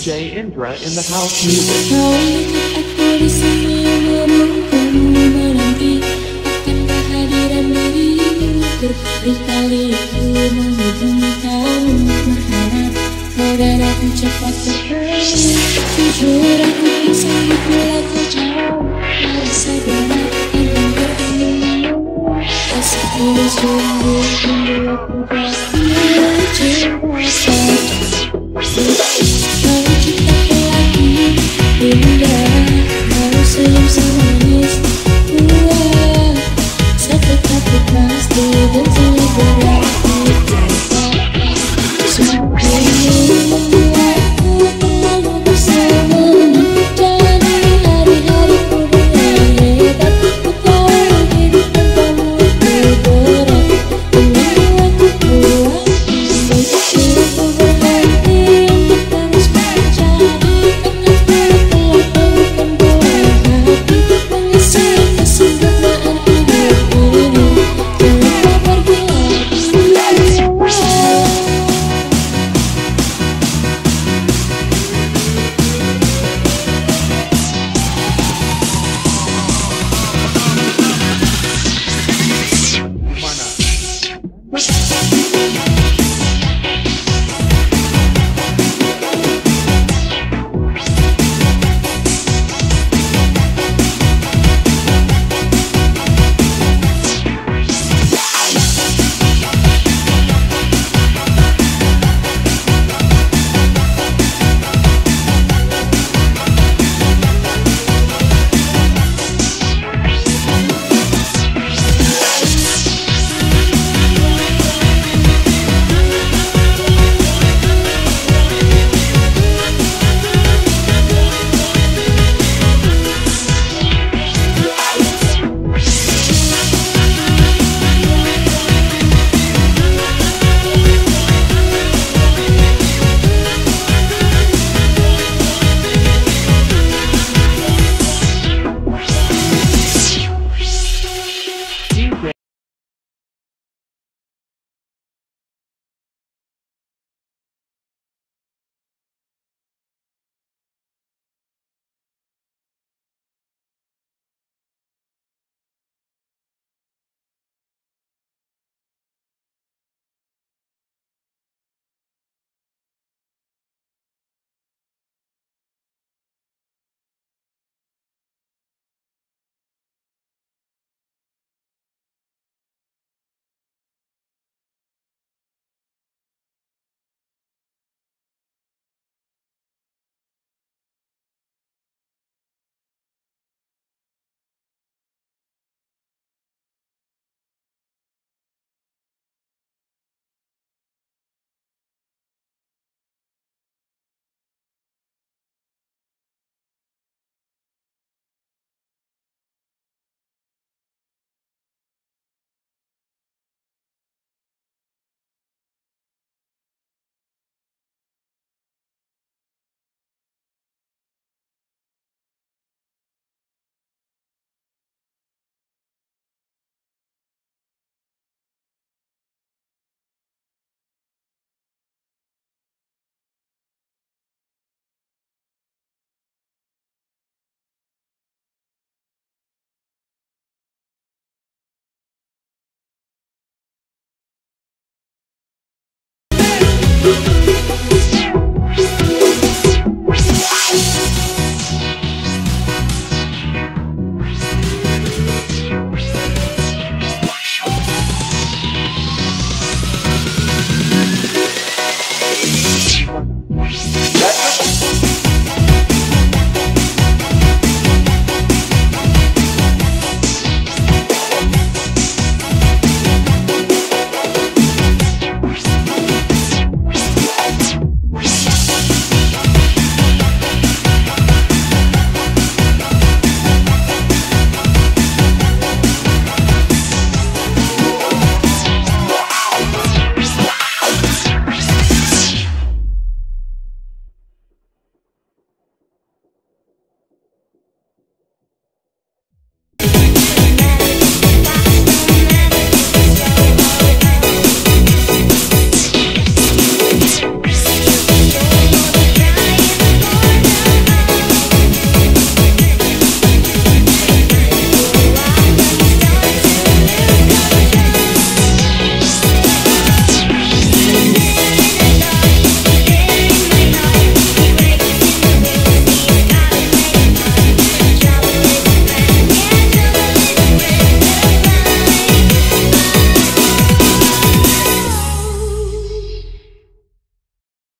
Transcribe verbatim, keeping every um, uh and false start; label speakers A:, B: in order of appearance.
A: J Indra in the house music.
B: Kau ingat aku di sini menunggumu menanti akan kehadiran dirimu. Berkali-kali aku menghubungi kamu berharap kau datang cepat kembali. Jujur aku sanggup bila kau jauh dari segala yang bertemu. Rasa ini sungguh membuatku bahagia cinta saja. Kau cintaku lagi, indah. Kau senyum semanis, kuat. Sedekat pasti dan selalu berarti. Semua ini membuatku selalu bersamamu. Jadi hari-hariku dengan hebat. Ku tahu hidup tanpamu itu berat. Dengan aku kuat, hidupku berhenti untuk terus menjadi tengah berkelap bukan bola hati. Mengisi kesempurnaan hidup ini. Jangan kau pergi lagi.